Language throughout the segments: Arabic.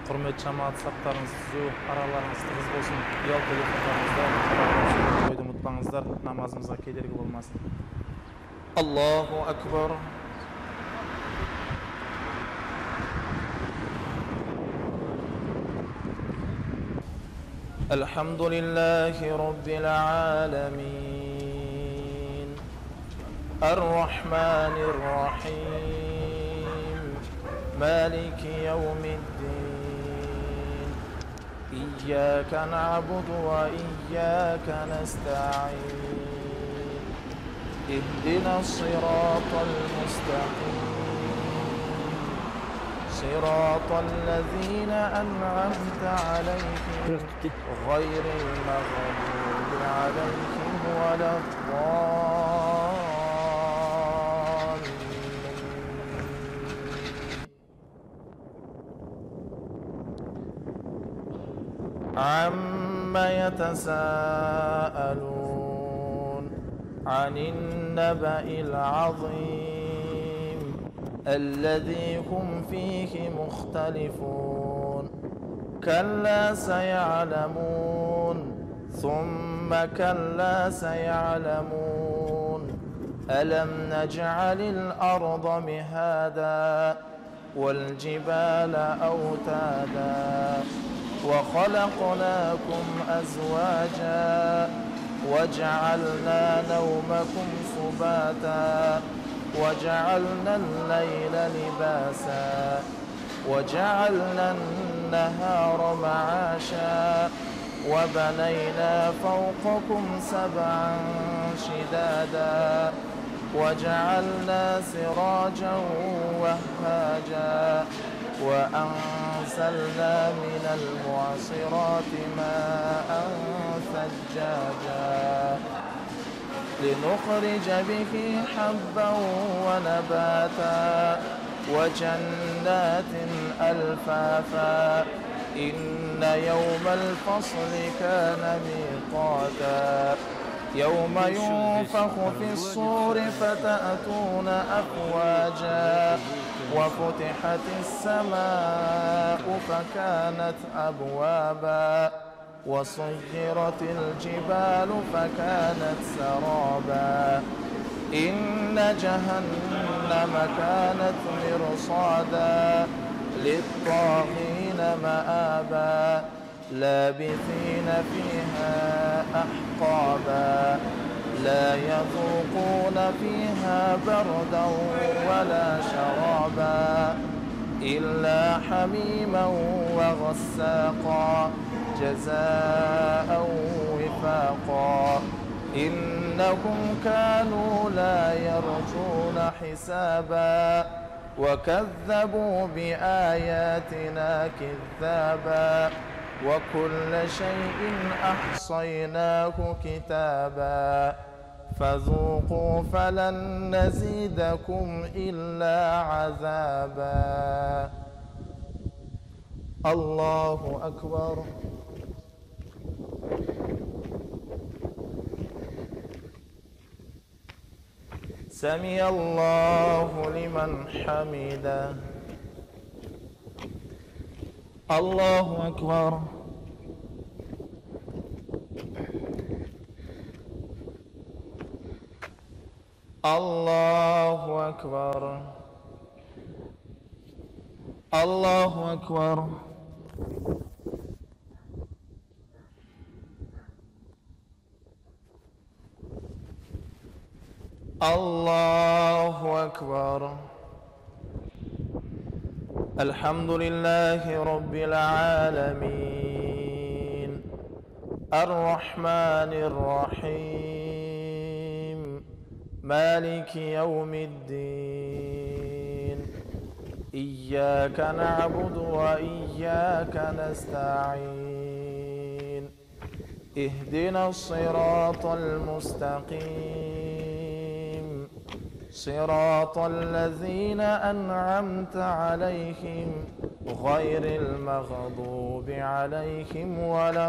Құрметті жамаат, саптарыңыз түзу, араларыңыз тығыз болсын. Ұялы телефондарыңызда қойды ұмытпаңыздар, намазымызға кедергі болмасын. Аллаху акбар. Алхамдулиллахи раббил аламин. Ар-Рахманир Рахим. Малики яумиддин. إياك نعبد وإياك نستعين اهدنا الصراط المستقيم صراط الذين أنعمت عليهم غير المغضوب عليهم ولا الضالين. عما يتساءلون عن النبأ العظيم الذي هم فيه مختلفون كلا سيعلمون ثم كلا سيعلمون ألم نجعل الأرض مهادا والجبال أوتادا وخلقناكم أزواجا وجعلنا نومكم سباتا وجعلنا الليل لباسا وجعلنا النهار معاشا وبنينا فوقكم سبعا شدادا وجعلنا سراجا وهاجا وأنزلنا من المعصرات ماء ثجاجا لنخرج به حبا ونباتا وجنات ألفافا إن يوم الفصل كان ميقاتا يوم ينفخ في الصور فتأتون أفواجا وفتحت السماء فكانت أبوابا وصيرت الجبال فكانت سرابا إن جهنم كانت مرصادا للطاغين مآبا لابثين فيها أحقابا لا يذوقون فيها بردا ولا شرابا إلا حميما وغساقا جزاء وفاقا إنهم كانوا لا يرجون حسابا وكذبوا بآياتنا كذابا وكل شيء أحصيناه كتابا فذوقوا فلن نزيدكم إلا عذابا. الله أكبر. سمع الله لمن حمده. الله أكبر. الله أكبر. الله أكبر. الله أكبر. الحمد لله رب العالمين الرحمن الرحيم مالك يوم الدين إياك نعبد وإياك نستعين اهدنا الصراط المستقيم صراط الذين أنعمت عليهم غير المغضوب عليهم ولا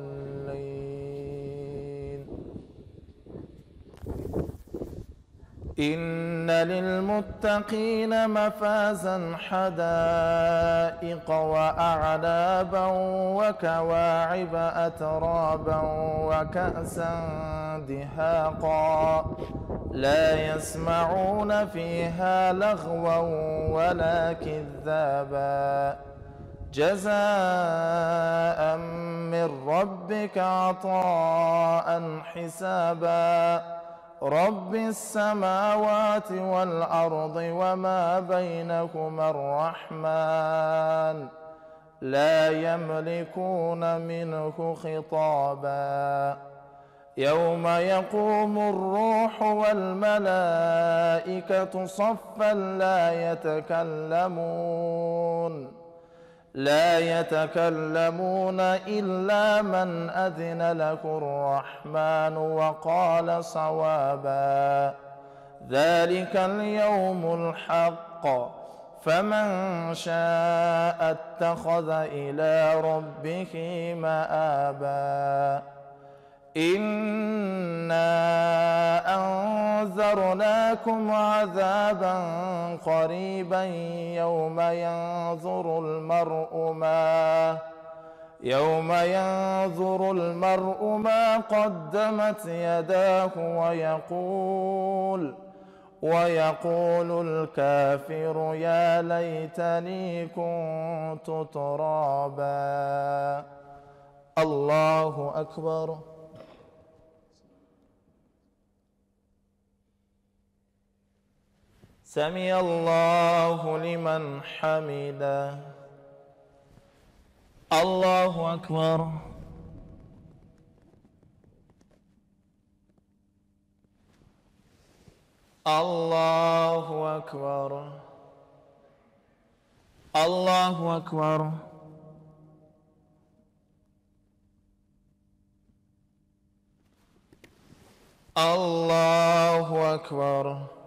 الضالين. إن للمتقين مفازا حدائق وأعنابا وكواعب أترابا وكأسا دهاقا لا يسمعون فيها لغوا ولا كذابا جزاء من ربك عطاء حسابا رب السماوات والأرض وما بينهما الرحمن لا يملكون منه خطابا يوم يقوم الروح والملائكة صفا لا يتكلمون إلا من أذن له الرحمن وقال صوابا ذلك اليوم الحق فمن شاء اتخذ إلى ربه مآبا إنا أنذرناكم عذابا قريبا يوم ينظر المرء ما قدمت يداه ويقول الكافر يا ليتني كنت ترابا. الله أكبر. سمع الله لمن حمده. الله أكبر. الله أكبر. الله أكبر. الله أكبر.